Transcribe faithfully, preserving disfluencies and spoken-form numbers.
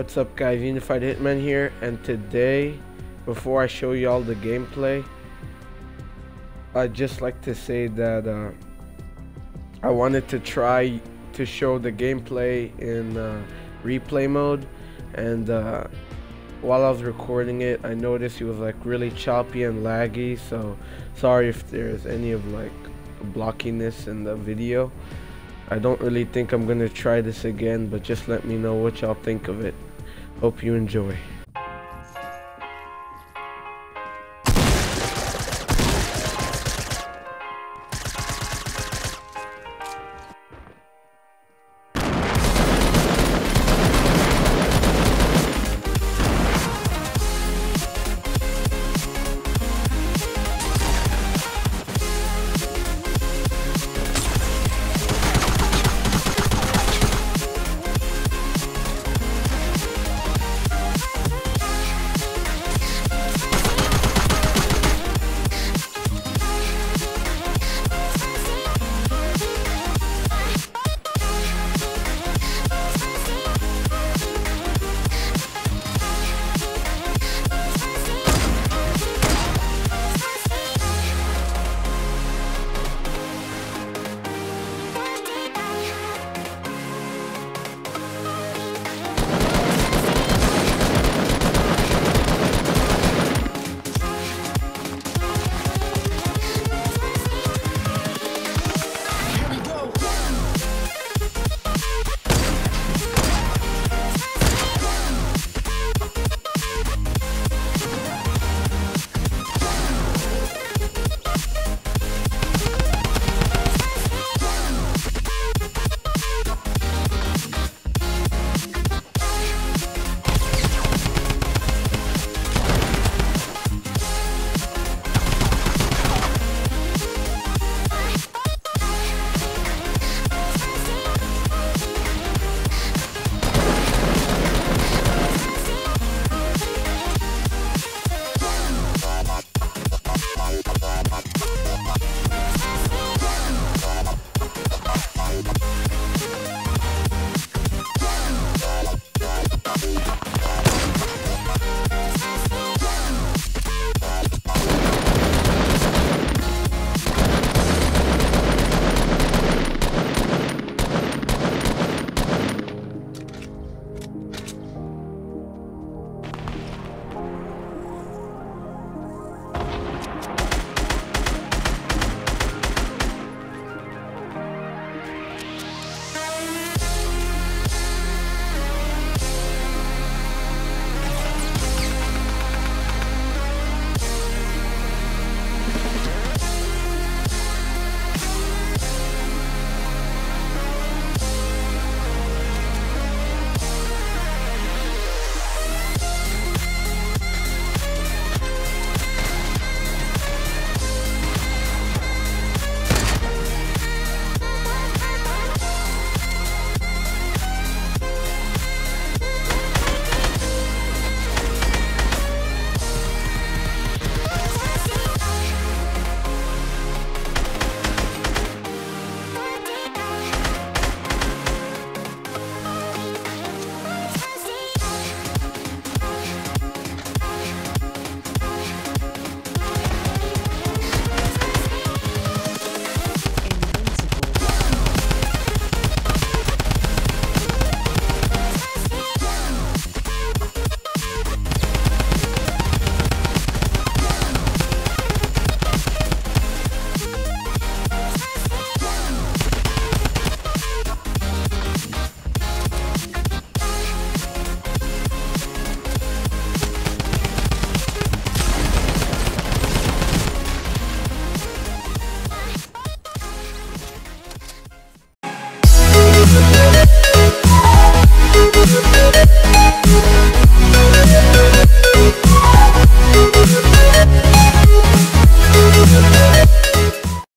what's up guys, Unified Hitman here, and today, before I show you all the gameplay, I'd just like to say that uh, I wanted to try to show the gameplay in uh, replay mode, and uh, while I was recording it I noticed it was like really choppy and laggy, so sorry if there's any of like blockiness in the video. I don't really think I'm gonna try this again, but just let me know what y'all think of it. Hope you enjoy.